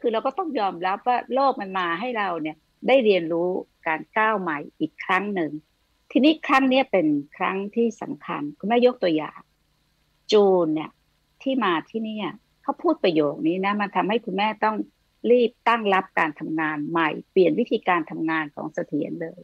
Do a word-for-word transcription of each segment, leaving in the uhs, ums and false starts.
คือเราก็ต้องยอมรับว่าโลกมันมาให้เราเนี่ยได้เรียนรู้การก้าวใหม่อีกครั้งหนึ่งทีนี้ครั้งนี้เป็นครั้งที่สำคัญคุณแม่ยกตัวอย่างจูนเนี่ยที่มาที่เนี่ยเขาพูดประโยคนี้นะมันทำให้คุณแม่ต้องรีบตั้งรับการทำงานใหม่เปลี่ยนวิธีการทำงานของเสถียรเลย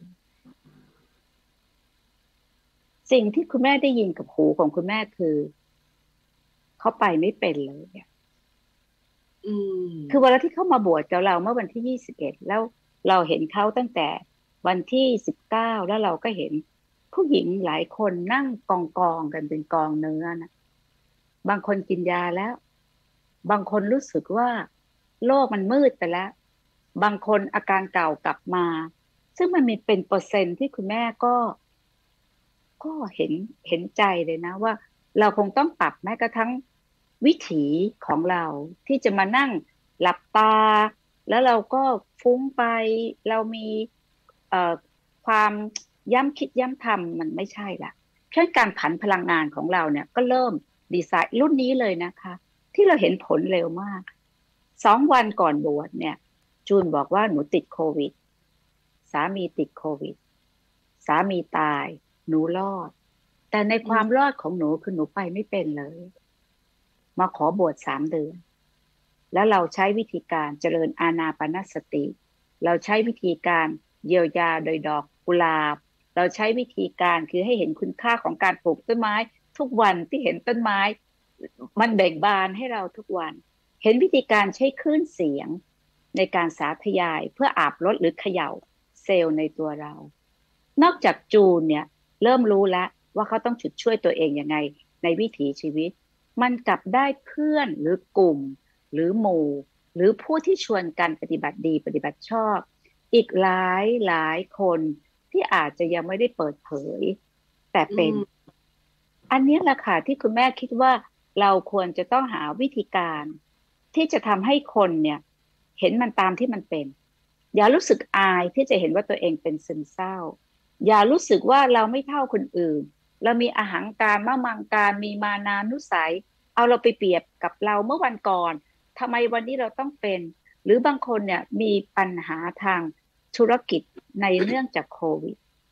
สิ่งที่คุณแม่ได้ยินกับหูของคุณแม่คือเขาไปไม่เป็นเลยอะอืคือเวมลาที่เขามาบวชกับเราเมื่อวันที่ยี่สิบเอ็ดแล้วเราเห็นเขาตั้งแต่วันที่สิบเก้าแล้วเราก็เห็นผู้หญิงหลายคนนั่งกองกองกันเป็นกองเนื้อนะบางคนกินยาแล้วบางคนรู้สึกว่าโลกมันมืดไปแล้วบางคนอาการเก่ากลับมาซึ่งมันมีเป็นเปอร์เซ็นต์ที่คุณแม่ก็ก็เห็นเห็นใจเลยนะว่าเราคงต้องปรับแม้กระทั่งวิถีของเราที่จะมานั่งหลับตาแล้วเราก็ฟุ้งไปเรามีเอ่อความย้ำคิดย้ำทำมันไม่ใช่ละเพราะการผันพลังงานของเราเนี่ยก็เริ่มดีไซน์รุ่นนี้เลยนะคะที่เราเห็นผลเร็วมากสองวันก่อนบวชเนี่ยจูนบอกว่าหนูติดโควิดสามีติดโควิดสามีตายหนูรอดแต่ในความรอดของหนูคือหนูไปไม่เป็นเลยมาขอบวชสามเดือนแล้วเราใช้วิธีการเจริญอานาปานสติเราใช้วิธีการเยียวยาโดยดอกกุหลาบเราใช้วิธีการคือให้เห็นคุณค่าของการปลูกต้นไม้ทุกวันที่เห็นต้นไม้มันเบ่งบานให้เราทุกวันเห็นวิธีการใช้คลื่นเสียงในการสาธยายเพื่ออาบรดหรือเขย่าเซลล์ในตัวเรานอกจากจูนเนี่ยเริ่มรู้แล้วว่าเขาต้องฉุดช่วยตัวเองยังไงในวิถีชีวิตมันกลับได้เพื่อนหรือกลุ่มหรือหมู่หรือผู้ที่ชวนกันปฏิบัติดีปฏิบัติชอบอีกหลายหลายคนที่อาจจะยังไม่ได้เปิดเผยแต่อืเป็นมอันนี้แหละค่ะที่คุณแม่คิดว่าเราควรจะต้องหาวิธีการที่จะทำให้คนเนี่ยเห็นมันตามที่มันเป็นอย่ารู้สึกอายที่จะเห็นว่าตัวเองเป็นซึมเศร้าอย่ารู้สึกว่าเราไม่เท่าคนอื่นเรามีอหังการมะมังการมีมานานุสัยเอาเราไปเปรียบกับเราเมื่อวันก่อนทำไมวันนี้เราต้องเป็นหรือบางคนเนี่ยมีปัญหาทางธุรกิจในเนื่องจากโควิด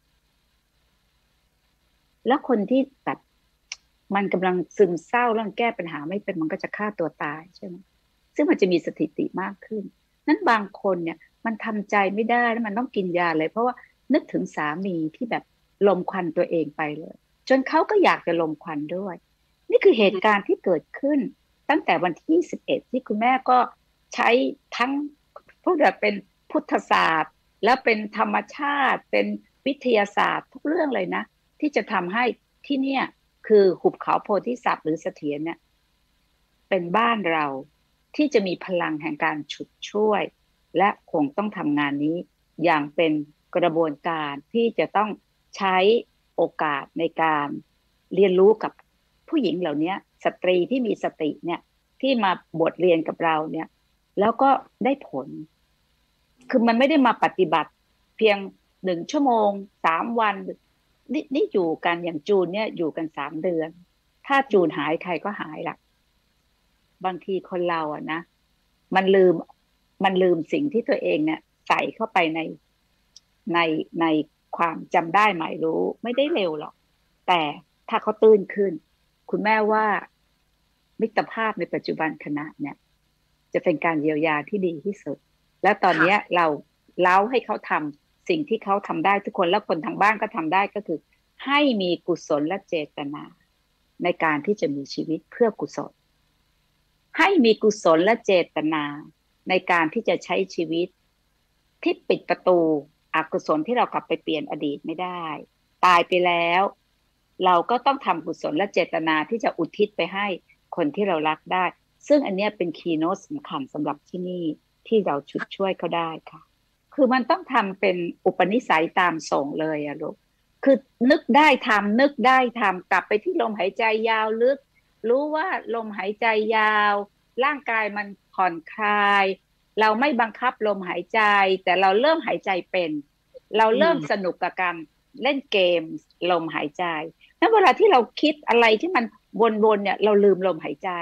แล้วคนที่แบบมันกำลังซึมเศร้าแล้วมันแก้ปัญหาไม่เป็นมันก็จะฆ่าตัวตายใช่ไหมซึ่งมันจะมีสถิติมากขึ้นนั้นบางคนเนี่ยมันทำใจไม่ได้แล้วมันต้องกินยาเลยเพราะว่านึกถึงสามีที่แบบลมควันตัวเองไปเลยจนเขาก็อยากจะลมควันด้วยนี่คือเหตุการณ์ที่เกิดขึ้นตั้งแต่วันที่สิบเอ็ดที่คุณแม่ก็ใช้ทั้งพูดแบบเป็นพุทธศาสตร์แล้วเป็นธรรมชาติเป็นวิทยาศาสตร์ทุกเรื่องเลยนะที่จะทำให้ที่เนี่ยคือหุบเขาโพธิสัตว์หรือเสถียรเนี่ยเป็นบ้านเราที่จะมีพลังแห่งการฉุดช่วยและคงต้องทำงานนี้อย่างเป็นกระบวนการที่จะต้องใช้โอกาสในการเรียนรู้กับผู้หญิงเหล่านี้สตรีที่มีสติเนี่ยที่มาบทเรียนกับเราเนี่ยแล้วก็ได้ผลคือมันไม่ได้มาปฏิบัติเพียงหนึ่งชั่วโมงสามวันนี่นี่อยู่กันอย่างจูนเนี่ยอยู่กันสามเดือนถ้าจูนหายใครก็หายละบางทีคนเราอะนะมันลืมมันลืมสิ่งที่ตัวเองเนี่ยใส่เข้าไปในในในความจำได้หมายรู้ไม่ได้เร็วหรอกแต่ถ้าเขาตื่นขึ้นคุณแม่ว่ามิตรภาพในปัจจุบันขณะเนี่ยจะเป็นการเยียวยาที่ดีที่สุดแล้วตอนค่ะนี้เราเล้าให้เขาทำสิ่งที่เขาทำได้ทุกคนแล้วคนทางบ้านก็ทำได้ก็คือให้มีกุศลและเจตนาในการที่จะมีชีวิตเพื่อกุศลให้มีกุศลและเจตนาในการที่จะใช้ชีวิตที่ปิดประตูอกุศลที่เรากลับไปเปลี่ยนอดีตไม่ได้ตายไปแล้วเราก็ต้องทำกุศลและเจตนาที่จะอุทิศไปให้คนที่เรารักได้ซึ่งอันเนี้ยเป็นคีย์โน้ตสำคัญสำหรับที่นี่ที่เราชุดช่วยเขาได้ค่ะคือมันต้องทำเป็นอุปนิสัยตามส่งเลยอะลูกคือนึกได้ทำนึกได้ทำกลับไปที่ลมหายใจยาวลึกรู้ว่าลมหายใจยาวร่างกายมันผ่อนคลายเราไม่บังคับลมหายใจแต่เราเริ่มหายใจเป็นเราอืเริ่มสมนุกกับการเล่นเกมลมหายใจแล้วเวลาที่เราคิดอะไรที่มันวนๆเนี่ยเราลืมลมหายใจ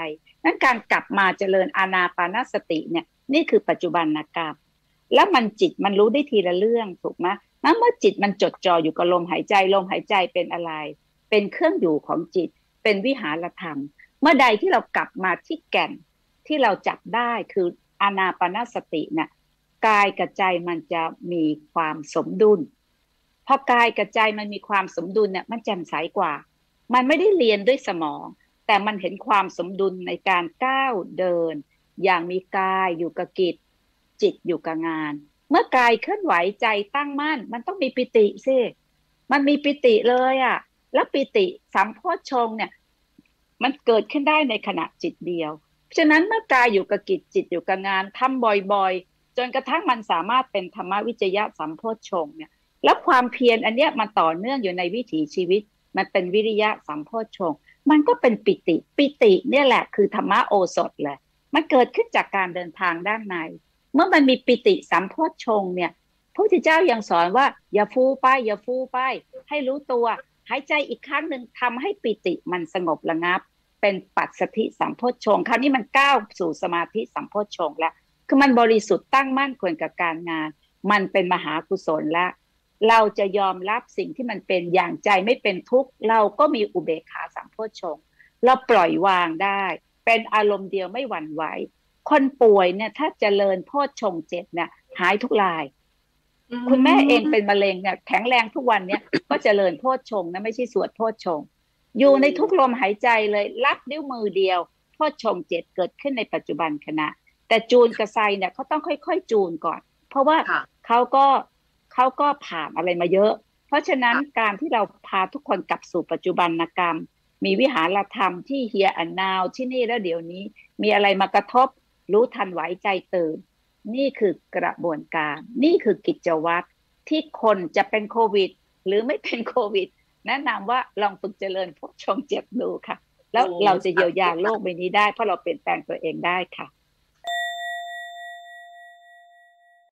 นั้นการกลับมาเจริญอานาปานสติเนี่ยนี่คือปัจจุบันกรรมแล้วมันจิตมันรู้ได้ทีละเรื่องถูกไหมนั้นเมื่อจิตมันจดจ่ออยู่กับลมหายใจลมหายใจเป็นอะไรเป็นเครื่องอยู่ของจิตเป็นวิหารธรรมเมื่อใดที่เรากลับมาที่แก่นที่เราจับได้คืออานาปานสติเนี่ยกายกับใจมันจะมีความสมดุลพอกายกับใจมันมีความสมดุลเนี่ยมันแจ่มใสกว่ามันไม่ได้เรียนด้วยสมองแต่มันเห็นความสมดุลในการก้าวเดินอย่างมีกายอยู่กับกิจจิตอยู่กับงานเมื่อกายเคลื่อนไหวใจตั้งมั่นมันต้องมีปิติสิมันมีปิติเลยอ่ะแล้วปิติสัมโพชฌงค์เนี่ยมันเกิดขึ้นได้ในขณะจิตเดียวฉะนั้นเมื่อกายอยู่กับกิจจิตอยู่กับงานทำบ่อยๆจนกระทั่งมันสามารถเป็นธรรมวิจยะสัมโพชฌงค์เนี่ยแล้วความเพียรอันเนี้ยมันต่อเนื่องอยู่ในวิถีชีวิตมันเป็นวิริยะสัมโพชฌงค์มันก็เป็นปิติปิติเนี่ยแหละคือธรรมะโอสถเลยมันเกิดขึ้นจากการเดินทางด้านในเมื่อมันมีปิติสัมโพชฌงค์เนี่ยพระพุทธเจ้ายังสอนว่าอย่าฟูไปอย่าฟูไปให้รู้ตัวหายใจอีกครั้งหนึ่งทำให้ปิติมันสงบระงับเป็นปัสสธิสัมโพชฌงค์คราวนี้มันก้าวสู่สมาธิสัมโพชฌงค์แล้วคือมันบริสุทธิ์ตั้งมั่นควรกับการงานมันเป็นมหากุศลแล้วเราจะยอมรับสิ่งที่มันเป็นอย่างใจไม่เป็นทุกข์เราก็มีอุเบกขาสัมโพชฌงค์เราปล่อยวางได้เป็นอารมณ์เดียวไม่หวั่นไหวคนป่วยเนี่ยถ้าเจริญโพชฌงค์เจ็ดเนี่ยหายทุกรายคุณแม่เองเป็นมะเร็งเนี่ยแข็งแรงทุกวันเนี่ยก็เจริญโพชฌงค์นะไม่ใช่สวดโพชฌงค์อยู่ในทุกลมหายใจเลยรับนิ้วมือเดียวโพชฌงค์เจ็ดเกิดขึ้นในปัจจุบันขณะแต่จูนกับไซเนี่ยเขาต้องค่อยๆจูนก่อนเพราะว่าเขาก็เขาก็ผ่านอะไรมาเยอะเพราะฉะนั้นการที่เราพาทุกคนกลับสู่ปัจจุบันกรรมมีวิหารธรรมที่เฮียอันนาวที่นี่แล้วเดี๋ยวนี้มีอะไรมากระทบรู้ทันไหวใจตื่นนี่คือกระบวนการนี่คือกิจวัตรที่คนจะเป็นโควิดหรือไม่เป็นโควิดแนะนำว่าลองฝึกเจริญโพชฌงค์เจ็ดดูค่ะแล้วเราจะเยียวยาโลกใบนี้ได้เพราะเราเปลี่ยนแปลงตัวเองได้ค่ะ